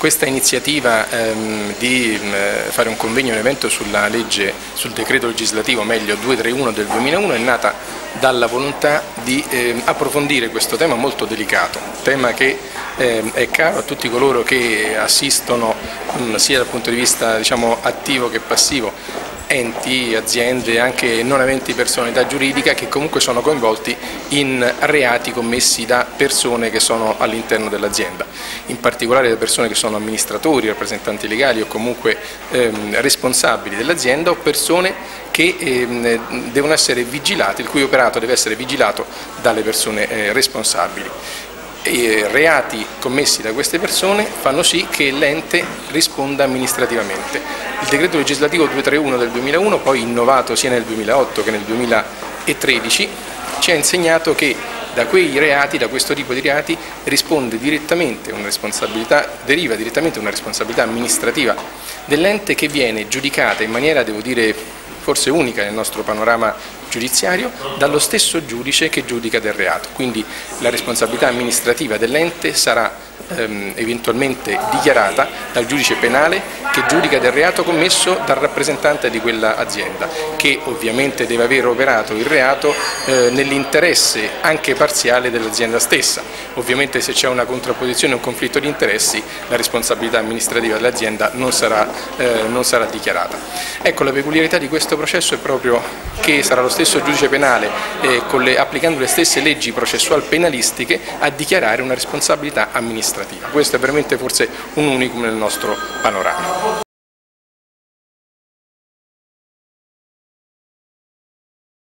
Questa iniziativa di fare un convegno, un evento sulla legge, sul decreto legislativo, meglio 231 del 2001, è nata dalla volontà di approfondire questo tema molto delicato, tema che è caro a tutti coloro che assistono sia dal punto di vista attivo che passivo, enti, aziende, anche non aventi personalità giuridica, che comunque sono coinvolti in reati commessi da persone che sono all'interno dell'azienda, in particolare da persone che sono amministratori, rappresentanti legali o comunque responsabili dell'azienda, o persone che devono essere vigilate, il cui operato deve essere vigilato dalle persone responsabili. Reati commessi da queste persone fanno sì che l'ente risponda amministrativamente. Il decreto legislativo 231 del 2001, poi innovato sia nel 2008 che nel 2013, ci ha insegnato che da quei reati, da questo tipo di reati, risponde direttamente una responsabilità, deriva direttamente una responsabilità amministrativa dell'ente, che viene giudicata in maniera, devo dire, forse unica nel nostro panorama giudiziario, dallo stesso giudice che giudica del reato. Quindi la responsabilità amministrativa dell'ente sarà eventualmente dichiarata dal giudice penale che giudica del reato commesso dal rappresentante di quella azienda, che ovviamente deve aver operato il reato nell'interesse anche parziale dell'azienda stessa. Ovviamente se c'è una contrapposizione o un conflitto di interessi, la responsabilità amministrativa dell'azienda non sarà dichiarata. Ecco, la peculiarità di questo processo è proprio che sarà lo stesso giudice penale, applicando le stesse leggi processual penalistiche, a dichiarare una responsabilità amministrativa. Questo è veramente forse un unicum nel nostro panorama.